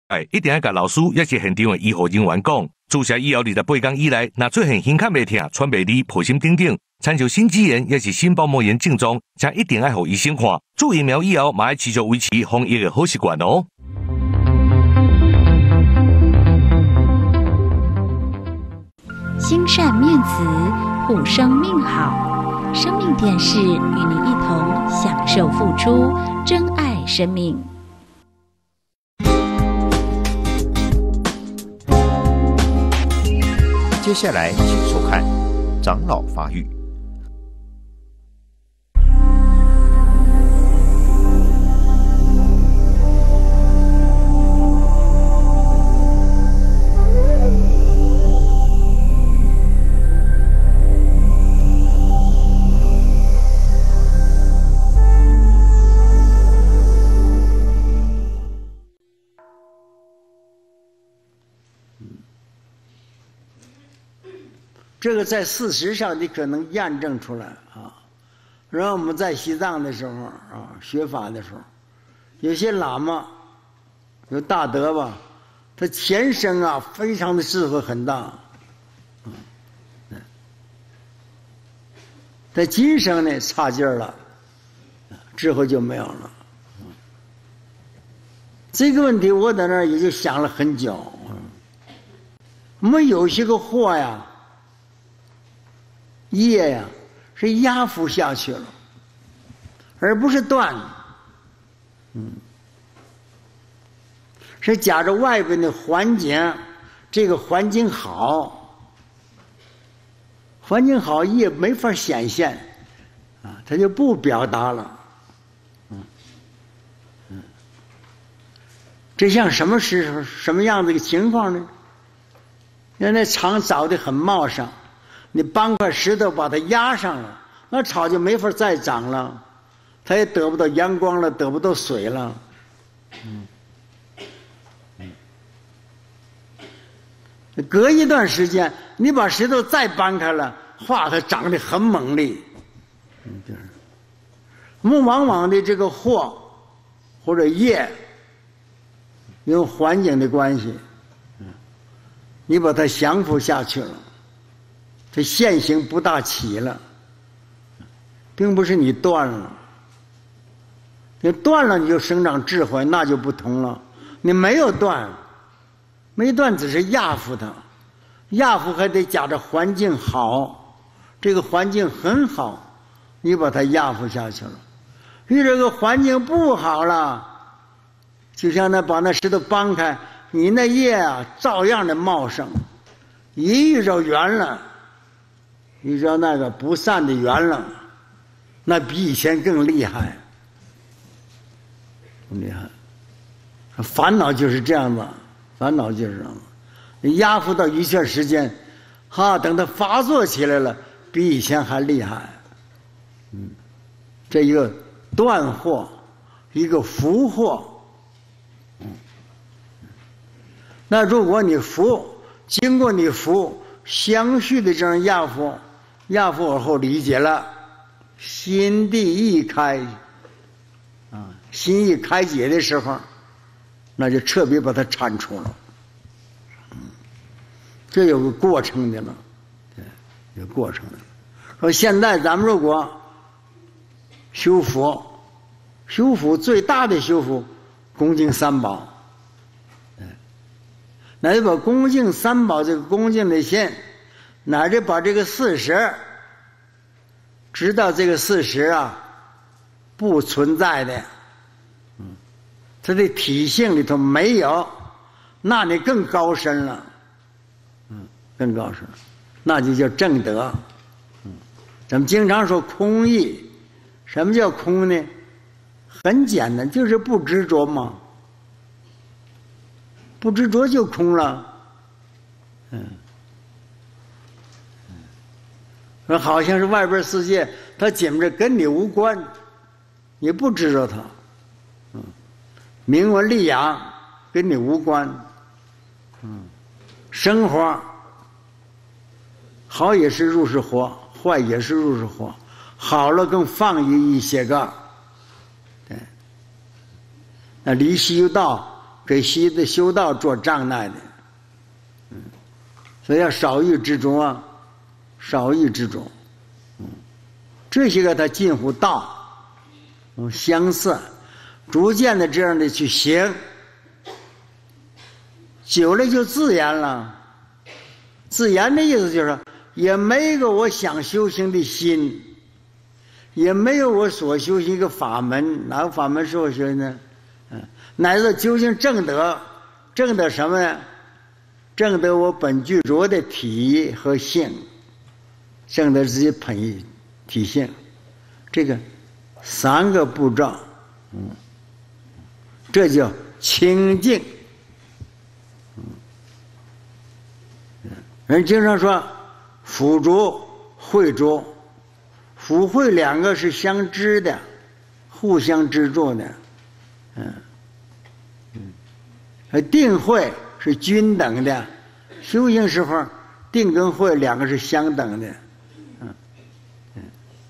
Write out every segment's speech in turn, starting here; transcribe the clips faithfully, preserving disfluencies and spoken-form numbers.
哎，一定要甲老师也是现场的医护人员讲，注射以后二十八天以内，若出现胸口袂痛、喘袂离、抱心等等，参照心肌炎也是心包膜炎症状，则一定要互医生看。注疫苗以后，嘛要持续维持防疫的好习惯哦。 心善面慈，护生命好。生命电视与您一同享受付出，珍爱生命。 接下来，请收看《长老发育》。 这个在事实上你可能验证出来啊。然后我们在西藏的时候啊，学法的时候，有些喇嘛有大德吧，他前生啊非常的智慧很大，嗯，在今生呢差劲儿了，智慧就没有了。这个问题我在那儿也就想了很久。我们有些个货呀。业呀，是压服下去了，而不是断。嗯，是假着外边的环境，这个环境好，环境好业没法显现，啊，他就不表达了。嗯嗯，这像什么时候、什么样子的情况呢？那那草长得很茂盛。你搬块石头把它压上了，那草就没法再长了，它也得不到阳光了，得不到水了。嗯，嗯，隔一段时间，你把石头再搬开了，哇，它长得很猛烈。嗯，就是。我们往往的这个祸或者业，因为环境的关系，嗯，你把它降服下去了。这现行不大起了，并不是你断了，你断了你就生长智慧，那就不同了。你没有断，没断只是压服它，压服还得假着环境好，这个环境很好，你把它压服下去了。遇这个环境不好了，就像那把那石头搬开，你那叶啊照样的茂盛，一遇着圆了。遇着那个不善的缘了，那比以前更厉害，更厉害。烦恼就是这样子，烦恼就是这样子。你压服到一段时间，哈，等它发作起来了，比以前还厉害。嗯，这一个断惑，一个伏惑。嗯，那如果你伏，经过你伏，相续的这样压服。压服而后理解了，心地一开，啊，心一开解的时候，那就彻底把它铲除了。嗯，这有个过程的了，对，有过程的。说现在咱们如果修佛，修复最大的修复，恭敬三宝。那就把恭敬三宝这个恭敬的心。乃至把这个事实知道这个事实啊不存在的，嗯，它的体性里头没有，那你更高深了，嗯，更高深了，那就叫正德。嗯，咱们经常说空义，什么叫空呢？很简单，就是不执着嘛，不执着就空了，嗯。好像是外边世界，它紧着跟你无关，你不知道它，嗯，名闻利养跟你无关，嗯，生活好也是入世活，坏也是入世活，好了更放逸一些个，对，那离西游道给西的修道做障碍的。嗯，所以要少欲知足啊，少欲知足。嗯，这些个它近乎道，嗯，相似，逐渐的这样的去行，久了就自然了。自然的意思就是，也没有我想修行的心，也没有我所修行一个法门，哪个法门是我学呢？嗯，乃至究竟正得，正得什么呢？正得我本具足的体和性，正得自己本体性，这个三个步骤，嗯，这叫清净。人经常说辅足慧足，辅慧两个是相知的，互相支助的。嗯嗯，定慧是均等的，修行时候定跟慧两个是相等的。嗯嗯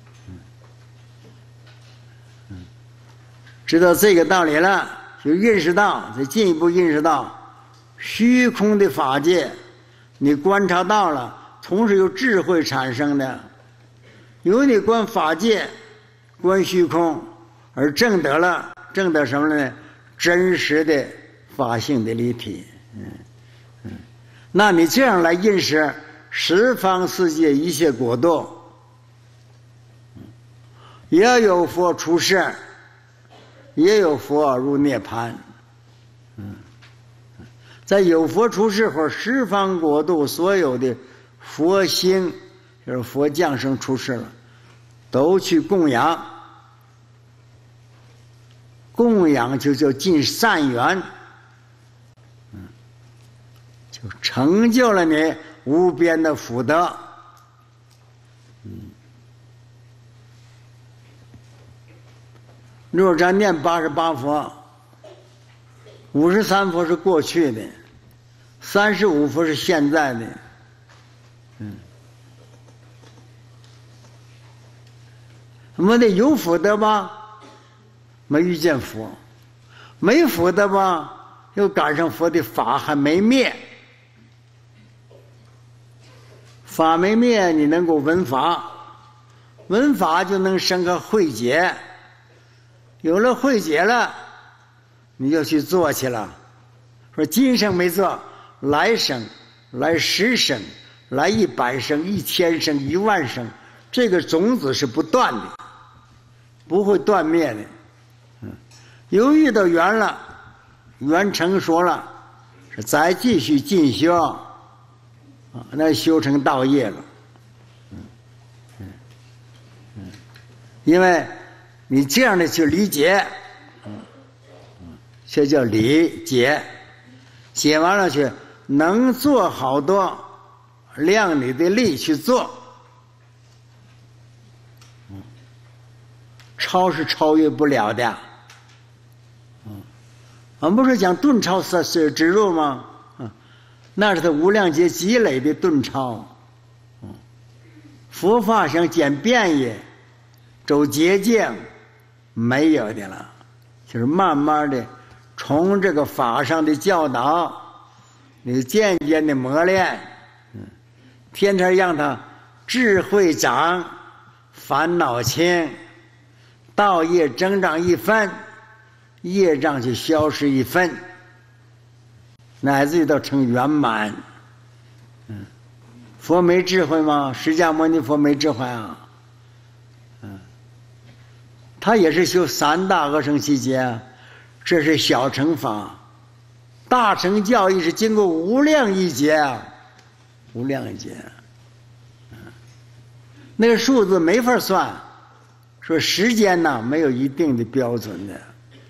嗯，知道这个道理了，就认识到，再进一步认识到虚空的法界。你观察到了，同时有智慧产生的，由你观法界、观虚空，而证得了，证得什么呢？真实的法性的立体。嗯嗯，那你这样来认识十方世界一切国度，也有佛出世，也有佛入涅槃。嗯。在有佛出世后，十方国度所有的佛星，就是佛降生出世了，都去供养，供养就叫尽善缘，嗯，就成就了你无边的福德。嗯，如果咱念八十八佛，五十三佛是过去的，三十五佛是现在的。嗯，我们得有福德吧，没遇见佛；没福德吧，又赶上佛的法还没灭。法没灭，你能够闻法，闻法就能生个慧解，有了慧解了，你就去做去了。说今生没做，来生、来十生、来一百生、一千生、一万生，这个种子是不断的，不会断灭的。嗯，有遇到缘了，缘成熟了，是再继续进修，啊，那修成道业了。嗯嗯嗯，因为你这样的去理解，嗯嗯，这叫理解。解完了去能做好多，量你的力去做。嗯，超是超越不了的。嗯，我们不是讲顿超是是植入吗？嗯，那是他无量劫积累的顿超。嗯，佛法想捡便宜，走捷径，没有的了，就是慢慢的。从这个法上的教导，你渐渐的磨练，嗯，天天让他智慧长，烦恼轻，道业增长一分，业障就消失一分，乃至于到成圆满。嗯，佛没智慧吗？释迦牟尼佛没智慧啊。嗯，他也是修三大阿僧祇劫。这是小乘法，大乘教义是经过无量亿劫，无量亿劫，那个数字没法算，说时间呢没有一定的标准的。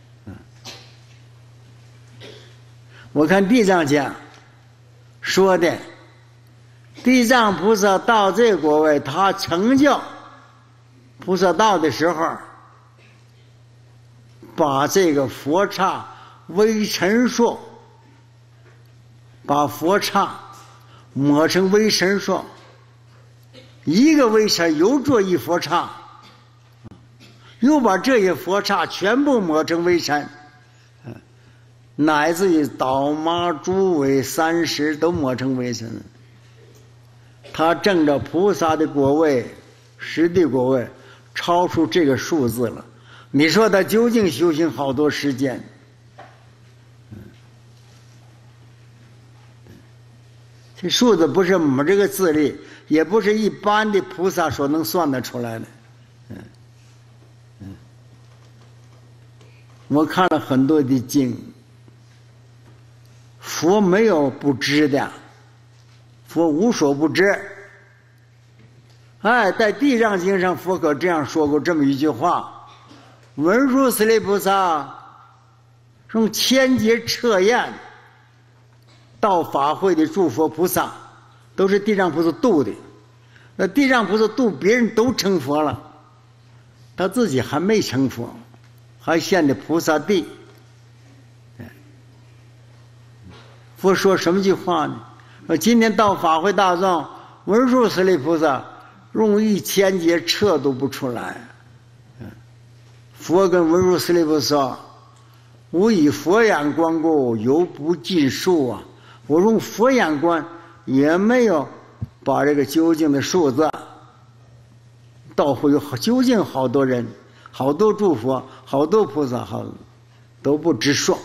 我看地藏经说的，地藏菩萨到这个国位，他成就菩萨道的时候，把这个佛刹微尘数，把佛刹抹成微尘数，一个微尘又做一佛刹，又把这些佛刹全部抹成微尘， 乃至于倒马、诸位、三师都磨成微尘。他证着菩萨的果位、实地果位，超出这个数字了。你说他究竟修行好多时间？这数字不是我们这个智力，也不是一般的菩萨所能算得出来的。嗯嗯，我看了很多的经，佛没有不知的，佛无所不知。哎，在《地藏经》上，佛可这样说过这么一句话：文殊师利菩萨从千劫彻验到法会的诸佛菩萨，都是地藏菩萨度的。那地藏菩萨度别人都成佛了，他自己还没成佛，还现的菩萨地。佛说什么句话呢？说今天到法会大众，文殊师利菩萨用一千劫彻都不出来。佛跟文殊师利菩萨说：“我以佛眼观过，犹不尽数啊！我用佛眼观，也没有把这个究竟的数字。到会有究竟好多人，好多诸佛，好多菩萨，好都不知数。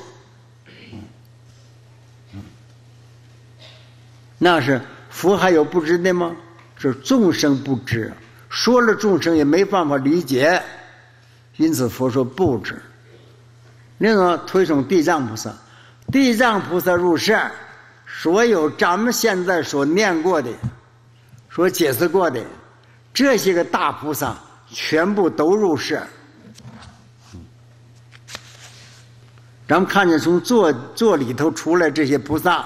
那是佛还有不知的吗？是众生不知，说了众生也没办法理解。”因此佛说不知。另外推崇地藏菩萨，地藏菩萨入世，所有咱们现在所念过的、所解释过的这些个大菩萨，全部都入世。咱们看见从座座里头出来这些菩萨，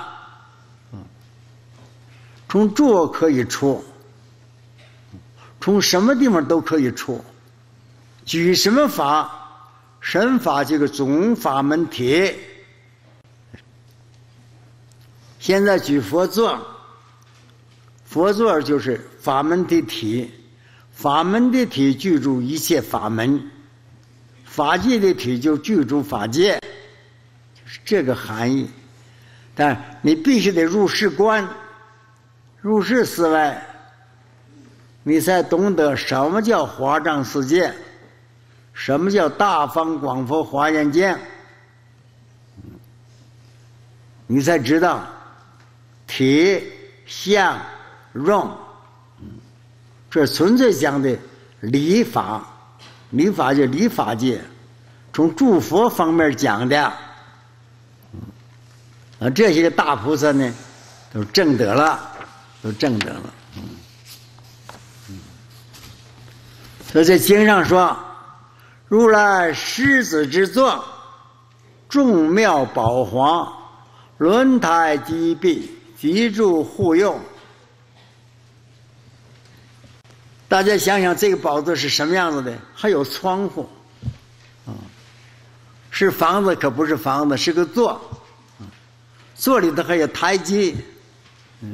从座可以出，从什么地方都可以出。举什么法？神法这个总法门体。现在举佛座，佛座就是法门的体，法门的体具足一切法门，法界的体就具足法界，就是这个含义。但你必须得入世观，入世思维，你才懂得什么叫华藏世界，什么叫大方广佛华严经，你才知道体相用，这纯粹讲的理法，理法就理法界，从诸佛方面讲的。啊，这些个大菩萨呢，都证得了，都证得了。所以在经上说，如来狮子之座，众妙宝华，轮台积壁，集住护佑。大家想想这个宝座是什么样子的？还有窗户，啊，是房子可不是房子，是个座，座里头还有台阶，嗯，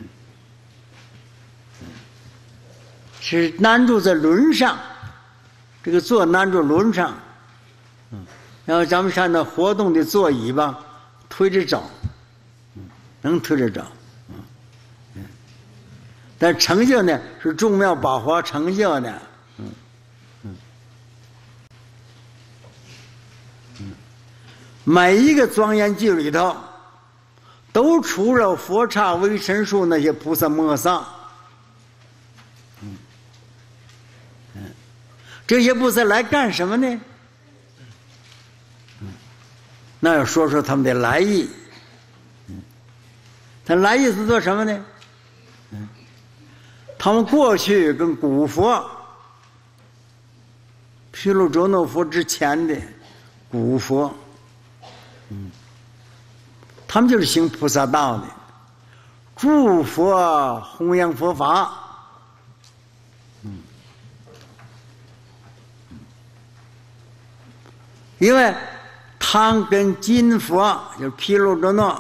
是安住在轮上。这个座安住轮上，嗯，然后咱们看到活动的座椅吧，推着走，嗯，能推着走，嗯，嗯，但成就呢是众妙宝华成就的，嗯嗯嗯，每一个庄严剧里头，都除了佛刹、微尘数那些菩萨摩萨。这些菩萨来干什么呢？那要说说他们的来意。他来意是做什么呢？他们过去跟古佛、毗卢遮那佛之前的古佛，嗯，他们就是行菩萨道的，诸佛弘扬佛法。因为他跟金佛就是毗卢遮那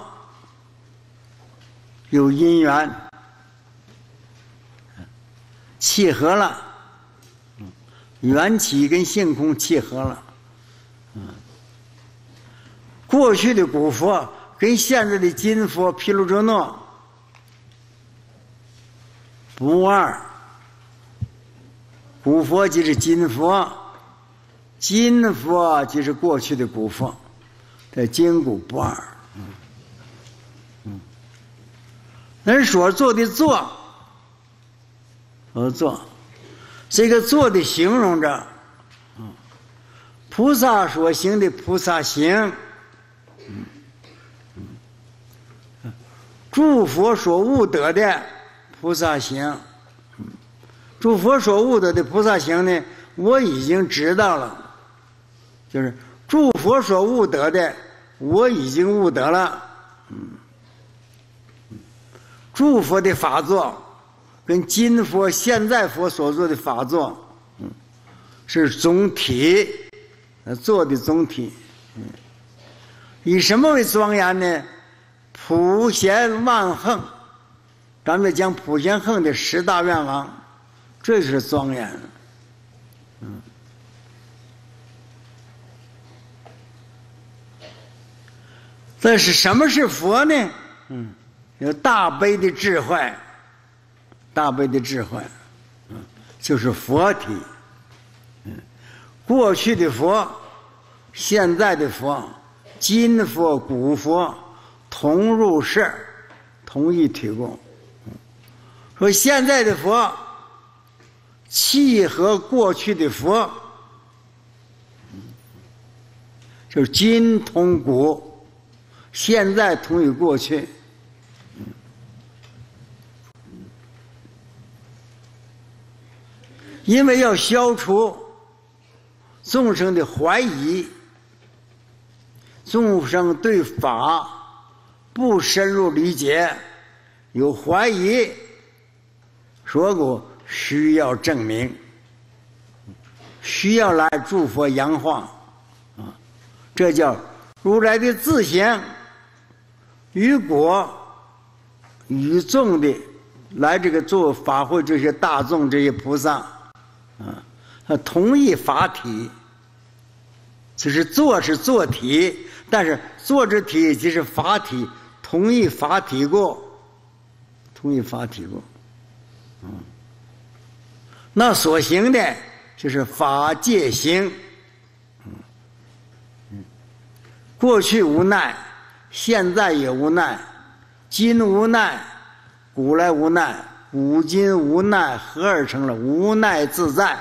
有因缘，契合了，缘起跟性空契合了， 过去的古佛跟现在的金佛毗卢遮那不二。古佛即是金佛，金佛即是过去的古佛，这金古不二。嗯，人所做的做，而做，这个做的形容着，菩萨所行的菩萨行，诸佛所悟得的菩萨行。诸佛所悟得的菩萨行呢，我已经知道了，就是诸佛所悟得的，我已经悟得了。嗯，诸佛的法座跟今佛现在佛所做的法座，嗯，是总体，做的总体。嗯，以什么为庄严呢？普贤万恒，咱们讲普贤恒的十大愿望。这就是庄严。嗯，但是什么是佛呢？嗯，有大悲的智慧，大悲的智慧，嗯，就是佛体。嗯，过去的佛，现在的佛，今佛、古佛同入世，同一体共。说现在的佛契合过去的佛，就是今同古，现在同于过去。因为要消除众生的怀疑，众生对法不深入理解，有怀疑，说过需要证明，需要来诸佛扬化啊，这叫如来的自性与果与众的来这个做法会，这些大众这些菩萨啊，同一法体，就是做是做体，但是做之体即是法体，同一法体过，同一法体过，嗯。那所行的就是法界行，过去无奈，现在也无奈，今无奈，古来无奈，古今无奈，合而成了无奈自在。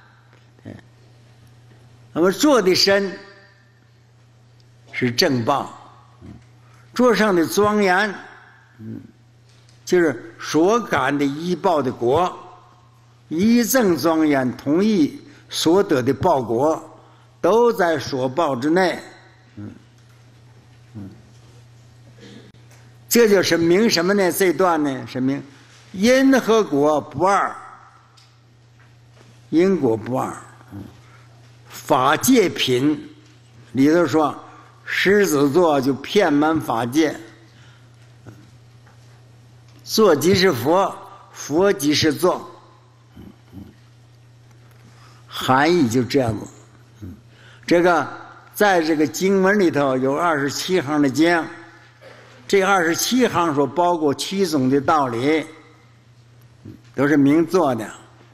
那么做的身是正报，做上的庄严，嗯，就是所感的依报的果。一正庄严，同意所得的报果，都在所报之内。嗯嗯，这就是明什么呢？这段呢是明因和果不二，因果不二。嗯，法界品里头说，狮子座就遍满法界，座即是佛，佛即是座。含义就这样子，嗯，这个在这个经文里头有二十七行的经，这二十七行所包括七种的道理，都是明做的。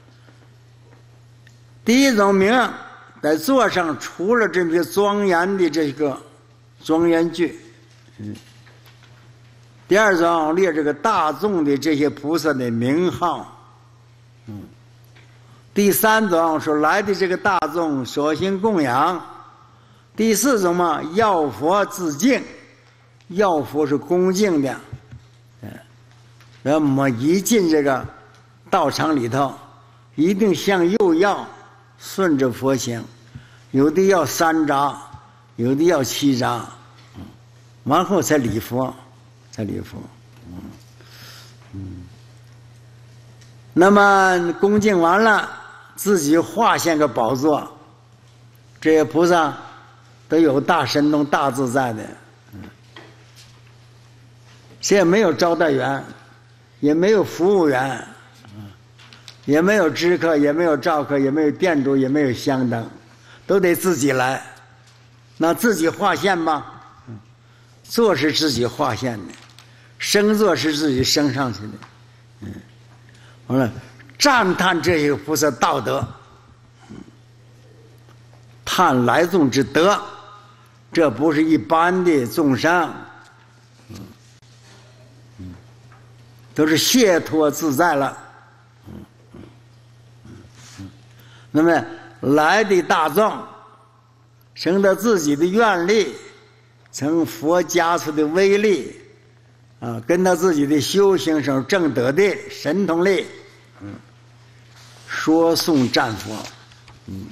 第一种明，在座上除了这些庄严的这个庄严句，嗯，第二种列这个大众的这些菩萨的名号，嗯。第三种说来的这个大众所行供养，第四种嘛要佛自敬，要佛是恭敬的，然后我们一进这个道场里头，一定向右要，顺着佛行，有的要三匝，有的要七匝，完后才礼佛，才礼佛，嗯嗯。那么恭敬完了。自己化现个宝座，这些菩萨都有大神通、大自在的。现在没有招待员，也没有服务员，也没有知客，也没有照客，也没有店主，也没有香灯，都得自己来。那自己化现吧， 坐是自己划线的，升坐是自己升上去的。嗯，完了，赞叹这些菩萨道德，叹来众之德，这不是一般的众生，嗯嗯，都是解脱自在了。嗯嗯嗯，那么来的大众，乘着自己的愿力，乘佛加持的威力，啊，跟他自己的修行上正德的神通力，嗯，说诵赞佛，嗯，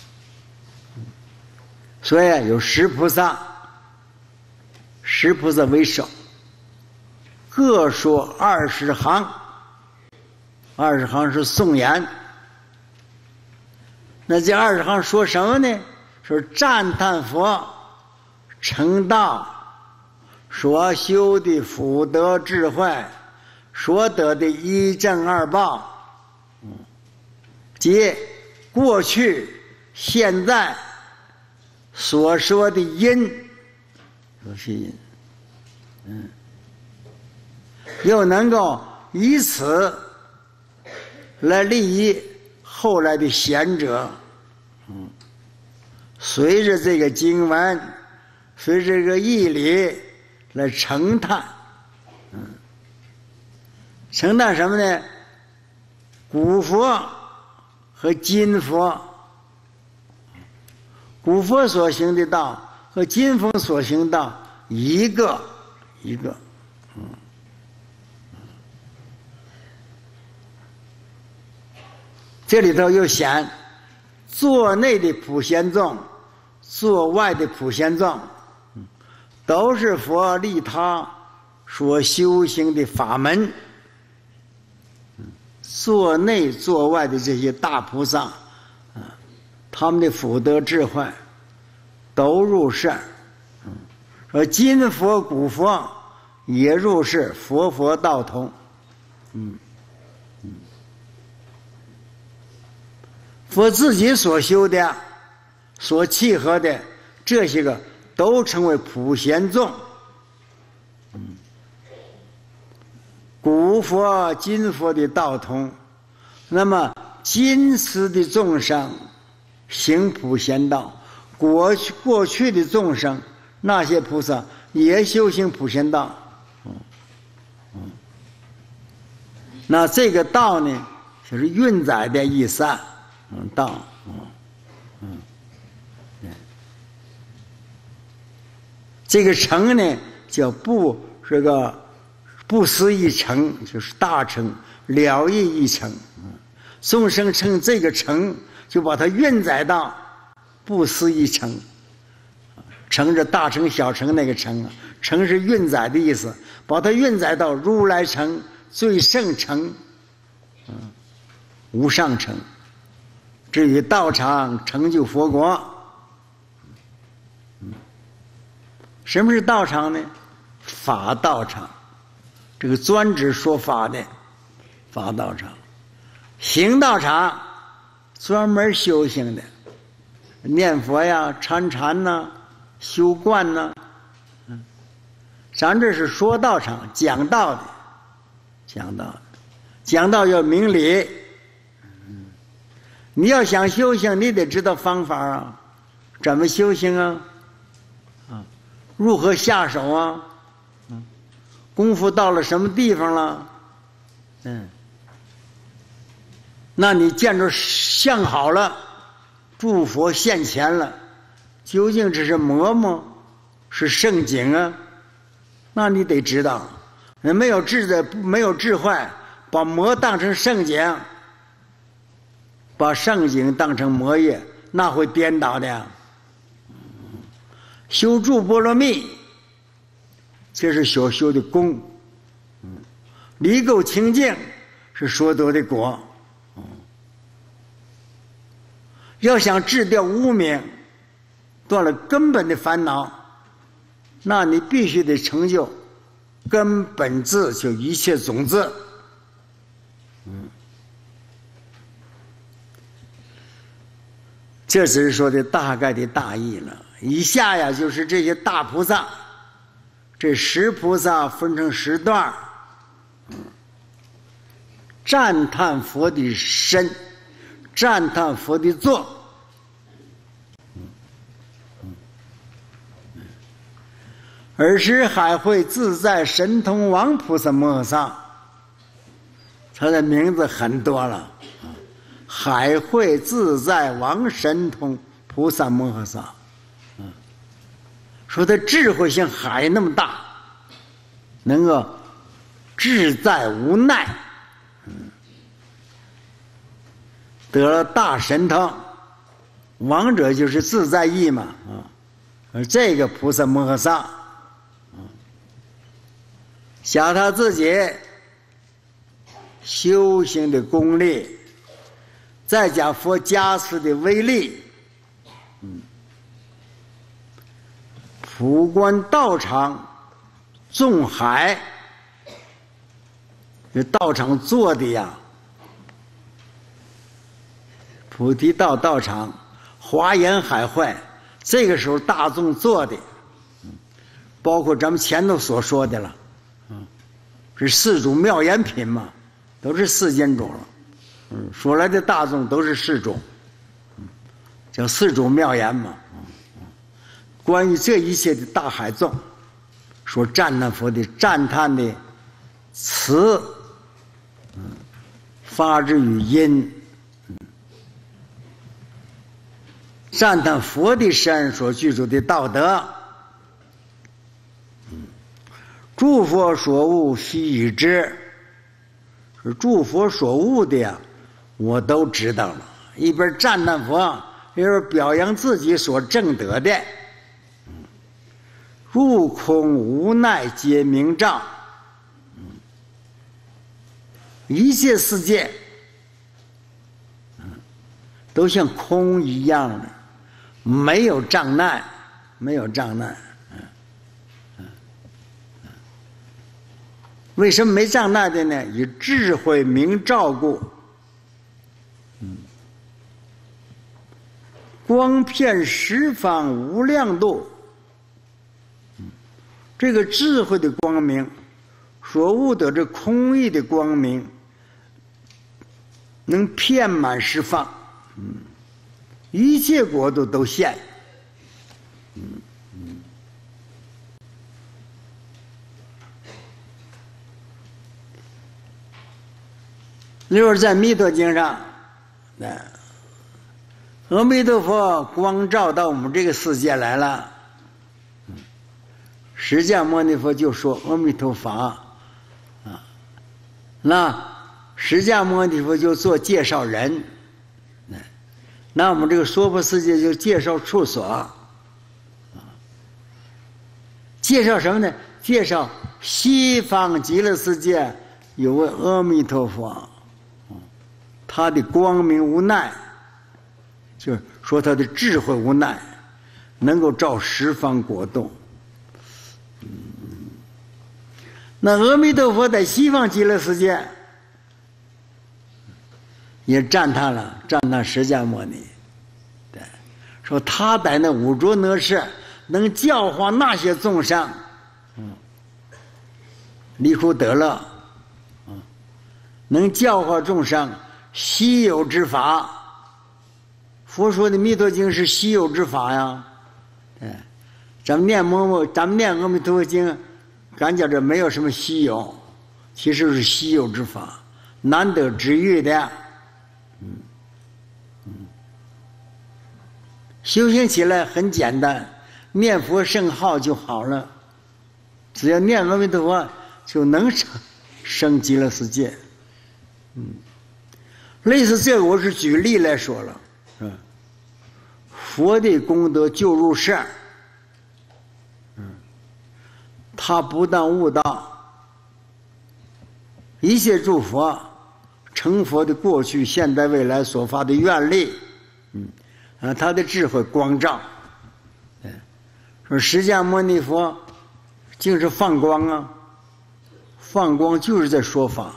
所以有十菩萨，十菩萨为首，各说二十行，二十行是颂言。那这二十行说什么呢？说赞叹佛成道所修的福德智慧，所得的一正二报，即过去现在所说的因，说是因，嗯，又能够以此来利益后来的贤者，嗯，随着这个经文，随着这个义理来承叹，嗯，承叹什么呢？古佛和今佛，古佛所行的道和今佛所行道一个一个，嗯，这里头又显座内的普贤众，座外的普贤众，都是佛利他所修行的法门。座内座外的这些大菩萨，他们的福德智慧都入世，说今佛古佛也入世，佛佛道同。嗯嗯，佛自己所修的、所契合的这些个，都称为普贤众。嗯，古佛、今佛的道同，那么今时的众生行普贤道，过去过去的众生那些菩萨也修行普贤道。嗯嗯，那这个道呢，就是运载的意思。嗯，道，嗯嗯，对，这个成呢叫不这个不思议成，就是大成了义一成。嗯，众生称这个成，就把它运载到不思议成。成是大成小成那个成啊，成是运载的意思，把它运载到如来成、最胜成，嗯，无上成。至于道场成就佛国，嗯，什么是道场呢？法道场，这个专指说法的法道场。行道场，专门修行的，念佛呀、参禅呐、修观呐。嗯，咱这是说道场，讲道的，讲道的，讲道要明理。你要想修行，你得知道方法啊，怎么修行啊？啊，如何下手啊？嗯，功夫到了什么地方了？嗯，那你见着相好了，诸佛现前了，究竟这是魔吗？是圣景啊？那你得知道，人没有智的，没有智慧，把魔当成圣景。把圣景当成魔业，那会颠倒的。修住波罗蜜，这是所修的功。离垢清净是所得的果。要想治掉污名，断了根本的烦恼，那你必须得成就根本智，就一切种子。嗯。这只是说的大概的大意了。以下呀，就是这些大菩萨这十菩萨分成十段，赞叹佛的身，赞叹佛的座。尔时海会自在神通王菩萨摩诃萨，他的名字很多了。海会自在王神通菩萨摩诃萨，说他智慧像海那么大，能够自在无奈，得了大神通。王者就是自在意嘛啊，而这个菩萨摩诃萨。想他自己修行的功力，再加佛加持的威力，嗯，普观道场众海，这道场做的呀，菩提道道场华严海会，这个时候大众做的，包括咱们前头所说的了。是四种妙言品嘛，都是四件种了。嗯，说来的大众都是四种，叫四种妙言嘛。关于这一切的大海众，说赞叹佛的赞叹的词，发之于音，赞叹佛的身所具足的道德。诸佛所悟悉已知，是诸佛所悟的呀，我都知道了。一边赞叹佛，一边表扬自己所证得的。入空无奈皆明照，一切世界都像空一样的，没有障碍，没有障碍。为什么没障碍的呢？以智慧明照故，嗯，光遍十方无量度。这个智慧的光明，所悟得这空义的光明，能遍满十方，嗯，一切国度都现，嗯嗯。例如在《弥陀经》上，那阿弥陀佛光照到我们这个世界来了，释迦牟尼佛就说阿弥陀佛啊，那释迦牟尼佛就做介绍人，那我们这个娑婆世界就介绍处所，介绍什么呢？介绍西方极乐世界有位阿弥陀佛。他的光明无奈，就是说他的智慧无奈，能够照十方国度。嗯，那阿弥陀佛在西方极乐世界也赞叹了，赞叹释迦牟尼，对，说他在那五浊恶世能教化那些众生，嗯，离苦得乐，嗯，能教化众生。稀有之法，佛说的《弥陀经》是稀有之法呀。哎，咱们念某某，咱们念阿弥陀佛经，感觉这没有什么稀有，其实是稀有之法，难得之遇的。嗯嗯，修行起来很简单，念佛圣号就好了，只要念阿弥陀佛，就能生生极乐世界。嗯。类似这个，我是举例来说了，嗯，佛的功德就入世，嗯，他不但悟道，一切诸佛成佛的过去、现在、未来所发的愿力，嗯，啊，他的智慧光照，对，说释迦牟尼佛竟是放光啊，放光就是在说法。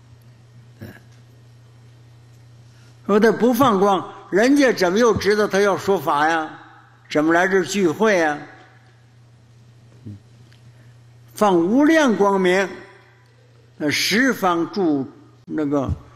说他不放光，人家怎么又知道他要说法呀？怎么来这聚会呀？ 放无量光明，呃，十方诸那个